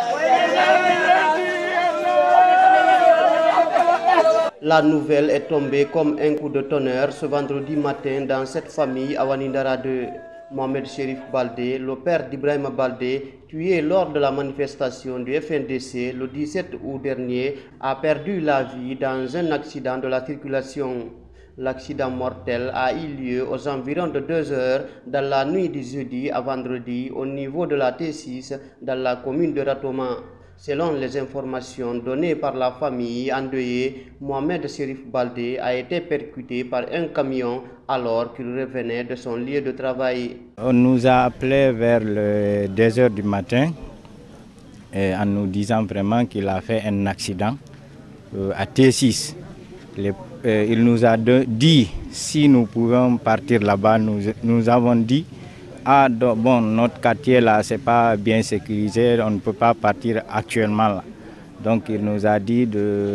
La nouvelle est tombée comme un coup de tonnerre ce vendredi matin dans cette famille à Wanindara 2. Mohamed Cherif Baldé, le père d'Ibrahima Baldé, tué lors de la manifestation du FNDC le 17 août dernier, a perdu la vie dans un accident de la circulation. L'accident mortel a eu lieu aux environs de 2 heures dans la nuit du jeudi à vendredi au niveau de la T6 dans la commune de Ratoma. Selon les informations données par la famille endeuillée, Mohamed Cherif Baldé a été percuté par un camion alors qu'il revenait de son lieu de travail. On nous a appelé vers les 2 heures du matin en nous disant vraiment qu'il a fait un accident à T6. Il nous a dit si nous pouvons partir là-bas. Nous avons dit bon, notre quartier là, c'est pas bien sécurisé, on ne peut pas partir actuellement là. Donc il nous a dit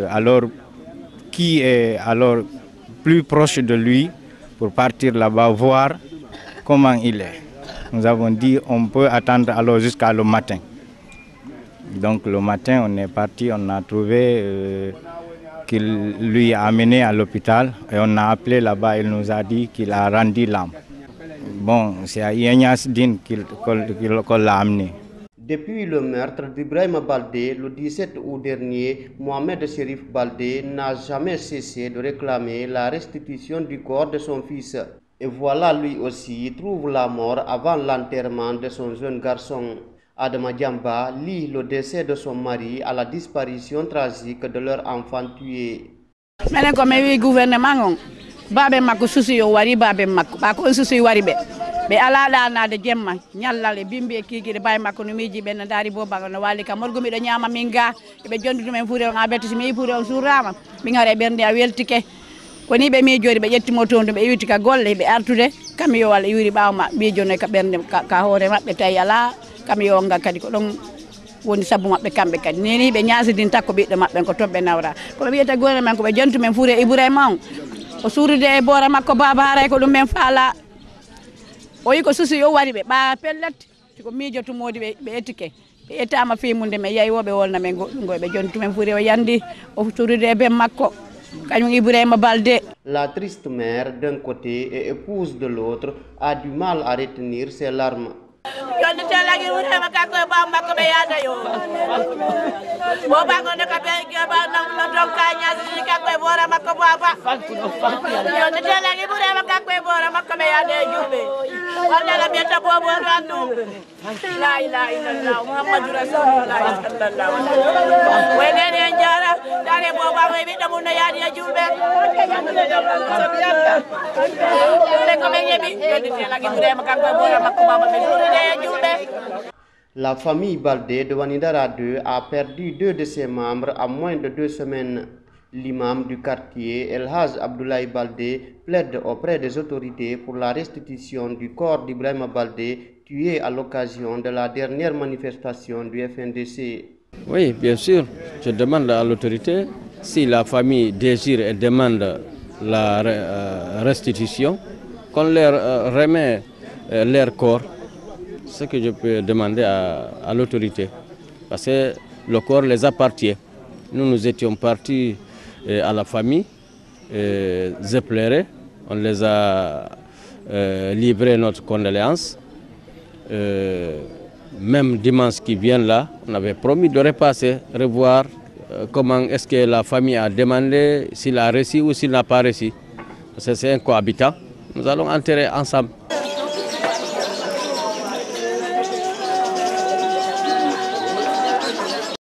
qui est alors plus proche de lui pour partir là-bas voir comment il est. Nous avons dit on peut attendre alors jusqu'à le matin. Donc le matin on est parti, on a trouvé qu'il lui a amené à l'hôpital et on a appelé là-bas, il nous a dit qu'il a rendu l'âme. Bon, c'est à Yanyasdin qu'on l'a amené. Depuis le meurtre d'Ibrahima Baldé le 17 août dernier, Mohamed Cherif Baldé n'a jamais cessé de réclamer la restitution du corps de son fils. Et voilà, lui aussi trouve la mort avant l'enterrement de son jeune garçon. Adama Diamba lie le décès de son mari à la disparition tragique de leur enfant tué. Babe makko susi yo wari babe makko ba ko susi wari be ala na de jemma nyallale bimbe kigide bay makko no miji ben dari bo baga no wali ka morgo mi do nyama minga be jondu men fure on abeti mi fure on surama mi ngare bernde a weltike ko ni be mi jori be yetti motondo be witti ka golle be artude kam yo wala yuri bawma mi jonne ka bernde ka hore mabbe tay ala kam yo nga kadi ko don woni sabu mabbe kambe kadi ni be nyaasidin takko bidde mabbe ko tobbe nawra ko wieta gore men ko be jontu men fure Ibrahima o suuride e boora makko baba haray ko dum men faala o yi ko susi yo wari be ba pellet ko miijotu modi be etike be etama fimunde me yaywobe wolna men goybe jontu men furi o yandi o suuride be makko kanyum Ibrahima Baldé. La triste mère d'un côté et épouse de l'autre a du mal à retenir ses larmes. Yonde telagi Ibrahima kakko ba makko be yada yo bo bango ne ka be ba na no donka nyaasi kakko boora makko baba yonde telagi Ibrahima kakko boora makko be yada jube wala la beta bobo randu la ilaha illallah muhammadur rasulullah sallallahu alaihi wasallam wene ne njara dare bo ba be bita mun yadi jube le ko be yebi yonde telagi Ibrahima kakko boora makko baba be La famille Baldé de Wanindara 2 a perdu 2 de ses membres en moins de 2 semaines. L'imam du quartier, El Haj Abdoulaye Baldé, plaide auprès des autorités pour la restitution du corps d'Ibrahima Baldé, tué à l'occasion de la dernière manifestation du FNDC. Oui, bien sûr. Je demande à l'autorité, si la famille désire et demande la restitution, qu'on leur remet leur corps. Ce que je peux demander à l'autorité, parce que le corps les appartient. Nous étions partis à la famille, éplorés, on les a livré notre condoléance. Même dimanche qui vient là, on avait promis de repasser, revoir comment est-ce que la famille a demandé, s'il a reçu ou s'il n'a pas reçu. Parce que c'est un cohabitant. Nous allons enterrer ensemble.